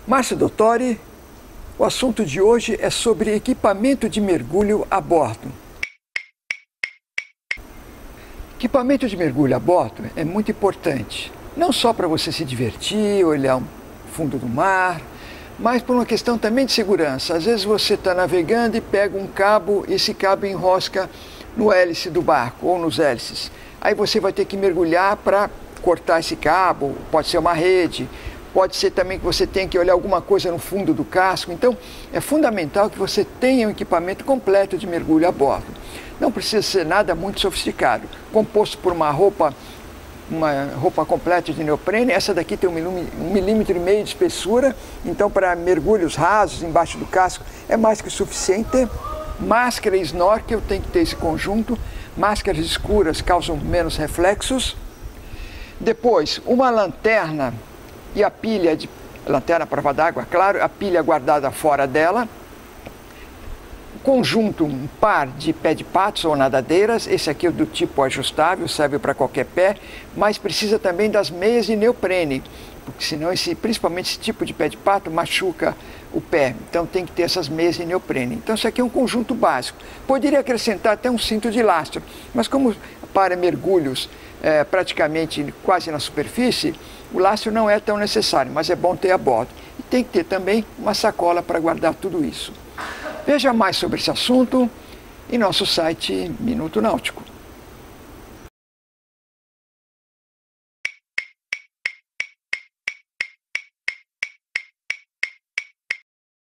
Márcio Dottori, o assunto de hoje é sobre equipamento de mergulho a bordo. Equipamento de mergulho a bordo é muito importante, não só para você se divertir, olhar o fundo do mar, mas por uma questão também de segurança. Às vezes você está navegando e pega um cabo, e esse cabo enrosca no hélice do barco ou nos hélices. Aí você vai ter que mergulhar para cortar esse cabo, pode ser uma rede, pode ser também que você tenha que olhar alguma coisa no fundo do casco. Então, é fundamental que você tenha um equipamento completo de mergulho a bordo. Não precisa ser nada muito sofisticado, composto por uma roupa completa de neoprene. Essa daqui tem 1,5 milímetro de espessura, então para mergulhos rasos embaixo do casco é mais que suficiente. Máscara e snorkel tem que ter esse conjunto. Máscaras escuras causam menos reflexos. Depois, uma lanterna e a pilha de lanterna à prova d'água, claro, a pilha guardada fora dela. Conjunto, um par de pé de patos ou nadadeiras. Esse aqui é do tipo ajustável, serve para qualquer pé, mas precisa também das meias de neoprene, porque senão principalmente esse tipo de pé de pato machuca o pé. Então tem que ter essas meias de neoprene. Então isso aqui é um conjunto básico. Poderia acrescentar até um cinto de lastro, mas como para mergulhos praticamente quase na superfície, o lastro não é tão necessário, mas é bom ter a bordo. E tem que ter também uma sacola para guardar tudo isso. Veja mais sobre esse assunto em nosso site Minuto Náutico.